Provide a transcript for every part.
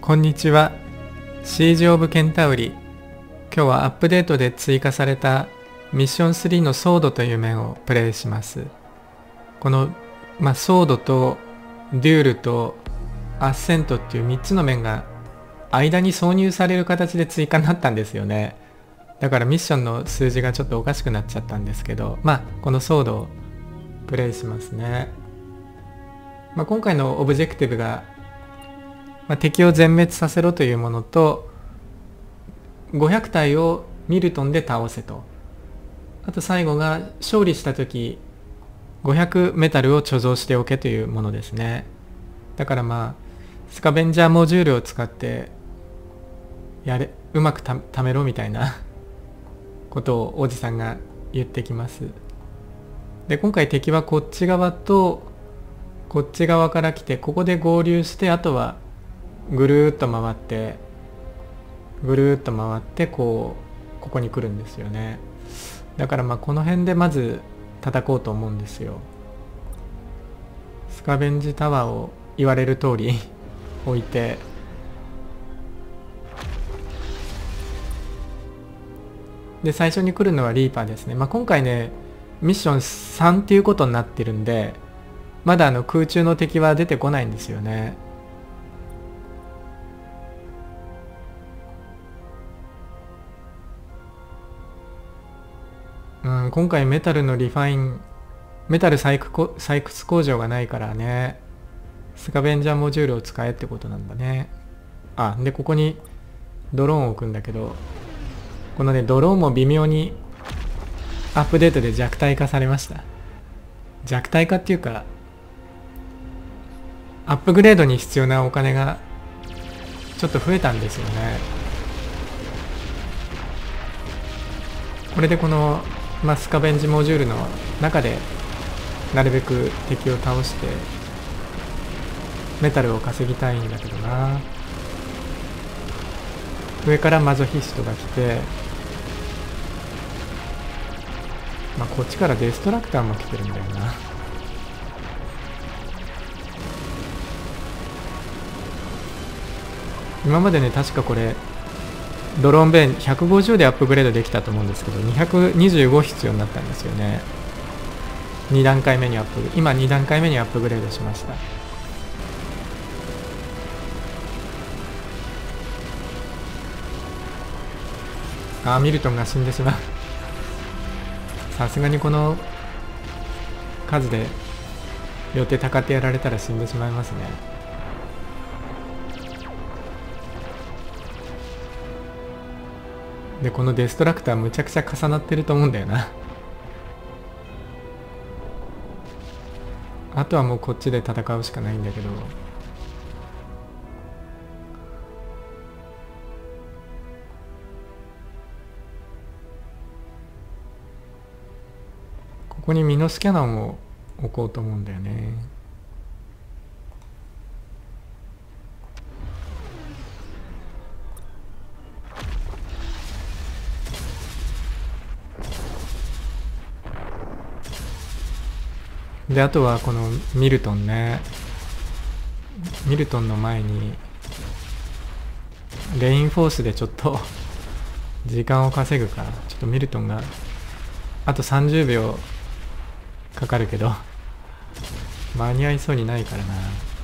こんにちは。シージ・オブ・ケンタウリ。今日はアップデートで追加されたミッション3のソードという面をプレイします。この、ソードとデュールとアッセントっていう3つの面が間に挿入される形で追加になったんですよね。だからミッションの数字がちょっとおかしくなっちゃったんですけど、このソードをプレイしますね。今回のオブジェクティブが敵を全滅させろというものと、500体をミルトンで倒せと、あと最後が勝利した時500メタルを貯蔵しておけというものですね。だからスカベンジャーモジュールを使ってうまく貯めろみたいなことをおじさんが言ってきます。で、今回敵はこっち側とこっち側から来て、ここで合流して、あとはぐるーっと回ってここに来るんですよね。だからこの辺でまず叩こうと思うんですよ。スカベンジタワーを言われる通り置いて、で最初に来るのはリーパーですね。今回ねミッション3っていうことになってるんで、まだ空中の敵は出てこないんですよね。今回メタルの採掘工場がないからね、スカベンジャーモジュールを使えってことなんだね。でここにドローンを置くんだけど、このねドローンも微妙にアップデートで弱体化されました。弱体化っていうか、アップグレードに必要なお金がちょっと増えたんですよね。これでこのスカベンジモジュールの中でなるべく敵を倒してメタルを稼ぎたいんだけどな。上からマゾヒストが来て、こっちからデストラクターも来てるんだよな。今までね確かこれドローンベイ150でアップグレードできたと思うんですけど、225必要になったんですよね。今2段階目にアップグレードしました。ミルトンが死んでしまう。さすがにこの数で予定たかってやられたら死んでしまいますね。でこのデストラクターむちゃくちゃ重なってると思うんだよな。あとはもうこっちで戦うしかないんだけど、ここにミノスキャノンを置こうと思うんだよね。であとはこのミルトンね、ミルトンの前にレインフォースでちょっと時間を稼ぐから、ちょっとミルトンがあと30秒かかるけど間に合いそうにないからな。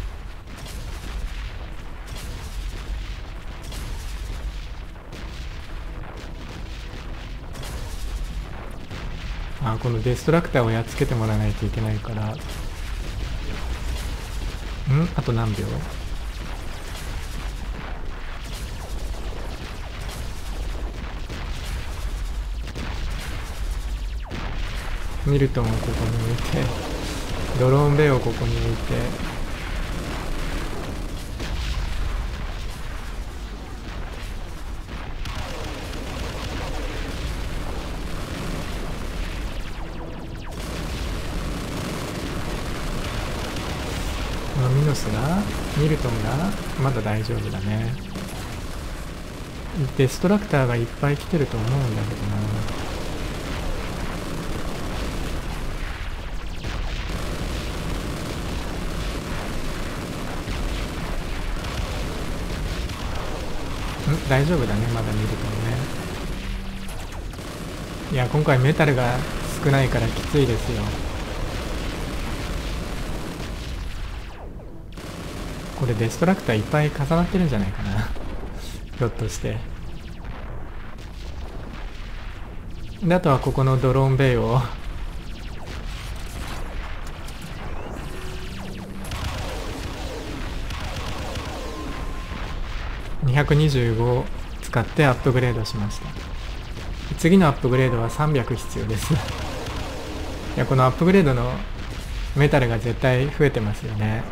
このデストラクターをやっつけてもらわないといけないから、あと何秒？ミルトンをここに置いて、ドローンベイをここに置いて、ミルトンがまだ大丈夫だね。デストラクターがいっぱい来てると思うんだけどな。 大丈夫だね、まだ見るとね。いや、今回メタルが少ないからきついですよ。これデストラクターいっぱい重なってるんじゃないかなひょっとして。で、あとはここのドローンベイを225使ってアップグレードしました。次のアップグレードは300必要ですいや、このアップグレードのメタルが絶対増えてますよね。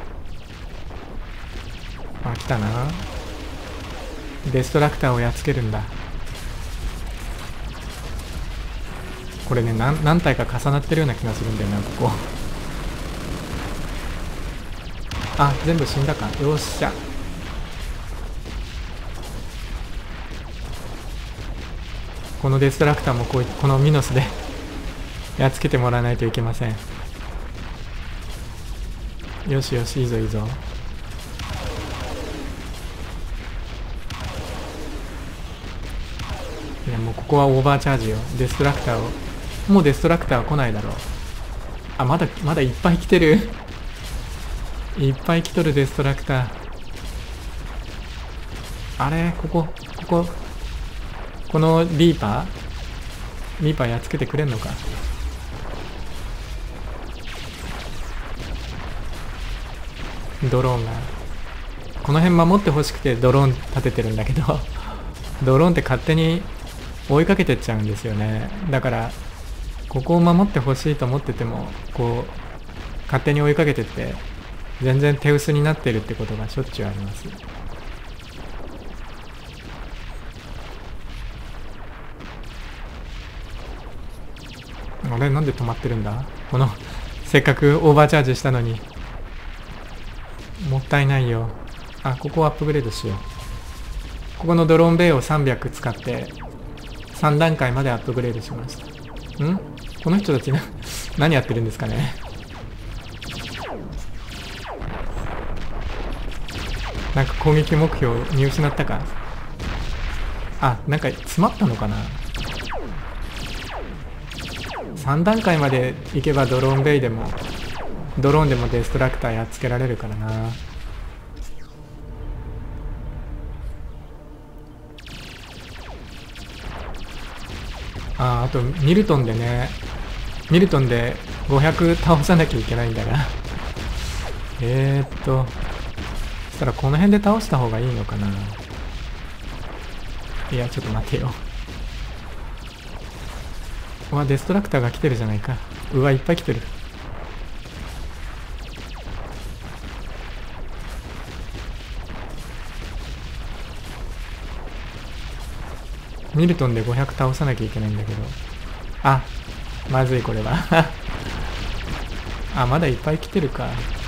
あ、来たな。デストラクターをやっつけるんだ。これね、何体か重なってるような気がするんだよな、ここあ、全部死んだか。よっしゃ。このデストラクターもこのミノスでやっつけてもらわないといけません。よしよし、いいぞいいぞ。いや、もうここはオーバーチャージよ。デストラクターを。もうデストラクターは来ないだろう。あ、まだいっぱい来てるいっぱい来とるデストラクター。あれ、このリーパーやっつけてくれんのか。ドローンがこの辺守ってほしくてドローン立ててるんだけどドローンって勝手に追いかけてっちゃうんですよね。だからここを守ってほしいと思ってても、こう勝手に追いかけてって全然手薄になってるってことがしょっちゅうあります。あれ、なんで止まってるんだ。このせっかくオーバーチャージしたのに。もったいないよ。あ、ここをアップグレードしよう。ここのドローンベイを300使って3段階までアップグレードしました。この人たち何やってるんですかね。なんか攻撃目標見失ったか。あ、なんか詰まったのかな。3段階まで行けばドローンでもデストラクターやっつけられるからな。あとミルトンで500倒さなきゃいけないんだがそしたらこの辺で倒した方がいいのかな。いや、ちょっと待てよ。うわ、デストラクターが来てるじゃないか。うわ、いっぱい来てる。ミルトンで500倒さなきゃいけないんだけど。あ、まずいこれはあ、まだいっぱい来てるか。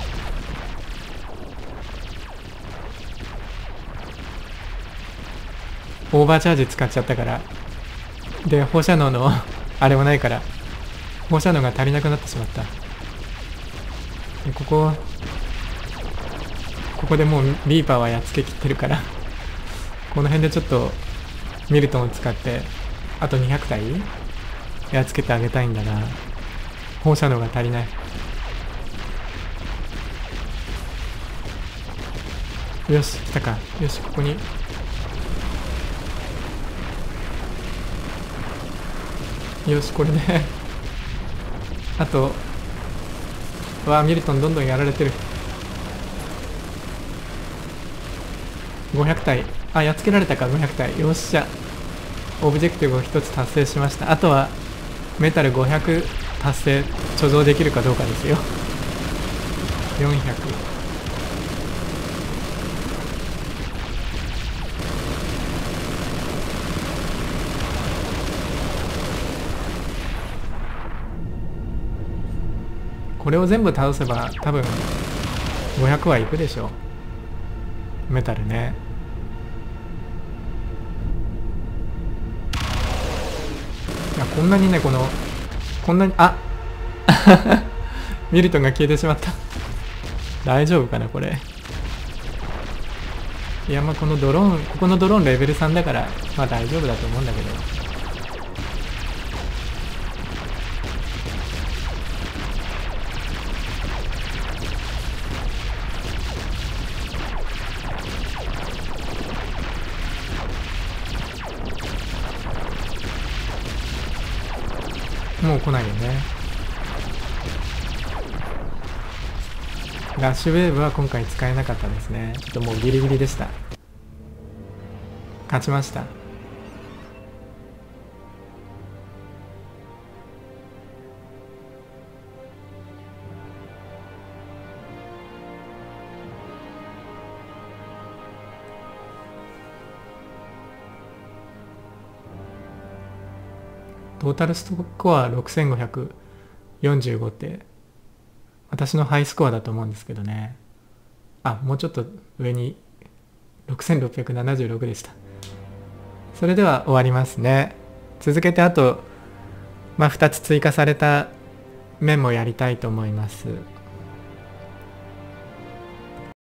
オーバーチャージ使っちゃったから。で、放射能のあれもないから放射能が足りなくなってしまった。で、ここでもうリーパーはやっつけきってるからこの辺でちょっとミルトンを使ってあと200体やっつけてあげたいんだな。放射能が足りない。よし、来たか。よし、ここによし、これであとミルトンどんどんやられてる。500体。あ、やっつけられたか。500体。よっしゃ、オブジェクティブを1つ達成しました。あとはメタル500達成貯蔵できるかどうかですよ。400。これを全部倒せば多分500はいくでしょう。メタルね。いや、こんなにね、こんなにミルトンが消えてしまった大丈夫かなこれ。 いや、まあこのドローン、ここのドローンレベル3だからまあ大丈夫だと思うんだけど。もう来ないよね。ラッシュウェーブは今回使えなかったですね。ちょっともうギリギリでした。勝ちました。トータルスコア6545って私のハイスコアだと思うんですけどね。あ、もうちょっと上に6676でした。それでは終わりますね。続けてあと、2つ追加された面もやりたいと思います。